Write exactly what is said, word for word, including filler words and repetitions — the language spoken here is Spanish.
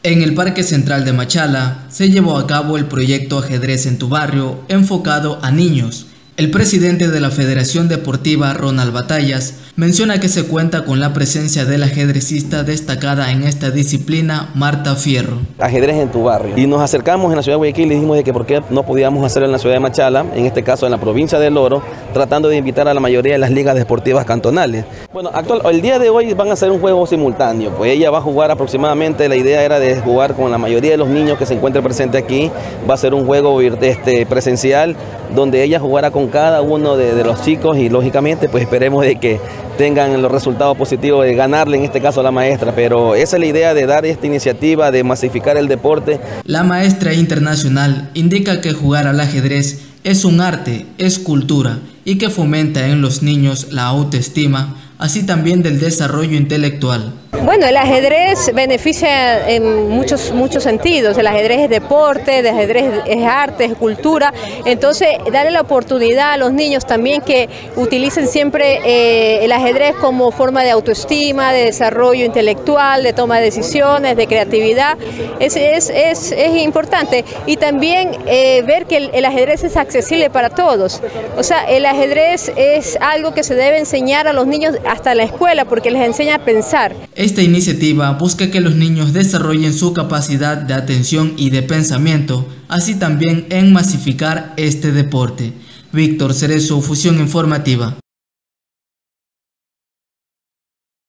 En el Parque Central de Machala se llevó a cabo el proyecto Ajedrez en tu Barrio, enfocado a niños. El presidente de la Federación Deportiva, Ronald Batallas, menciona que se cuenta con la presencia de la ajedrecista destacada en esta disciplina, Marta Fierro. Ajedrez en tu barrio. Y nos acercamos en la ciudad de Guayaquil y le dijimos de que por qué no podíamos hacerlo en la ciudad de Machala, en este caso en la provincia del Oro, tratando de invitar a la mayoría de las ligas deportivas cantonales. Bueno, actual, el día de hoy van a hacer un juego simultáneo, pues ella va a jugar aproximadamente, la idea era de jugar con la mayoría de los niños que se encuentran presentes aquí, va a ser un juego este, presencial, donde ella jugará con cada uno de, de los chicos y lógicamente pues esperemos de que tengan los resultados positivos de ganarle en este caso a la maestra, pero esa es la idea de dar esta iniciativa de masificar el deporte. La maestra internacional indica que jugar al ajedrez es un arte, es cultura y que fomenta en los niños la autoestima, así también del desarrollo intelectual. Bueno, el ajedrez beneficia en muchos, muchos sentidos. El ajedrez es deporte, el ajedrez es arte, es cultura. Entonces, darle la oportunidad a los niños también que utilicen siempre eh, el ajedrez como forma de autoestima, de desarrollo intelectual, de toma de decisiones, de creatividad, es, es, es, es importante. Y también eh, ver que el, el ajedrez es accesible para todos. O sea, el ajedrez es algo que se debe enseñar a los niños hasta la escuela porque les enseña a pensar. Esta iniciativa busca que los niños desarrollen su capacidad de atención y de pensamiento, así también en masificar este deporte. Víctor Cerezo, Fusión Informativa.